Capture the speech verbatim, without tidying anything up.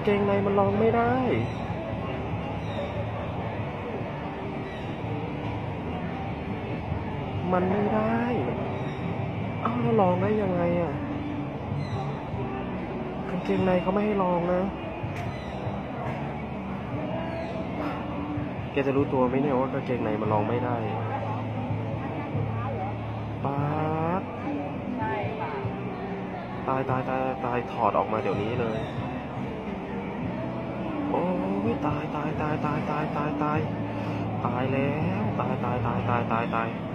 เกงในมันลองไม่ได้มันไม่ได้เอ้าแล้วลองได้ยังไงอ่ะกางเกงในเขาไม่ให้ลองนะแกจะรู้ตัวไหมเนี่ยว่ากางเกงในมันลองไม่ได้ป๊าดตายตายตายตายถอดออกมาเดี๋ยวนี้เลยโอ้ยตายตายตายตายตายตายตายตายแล้วตายตายตายตายตายตาย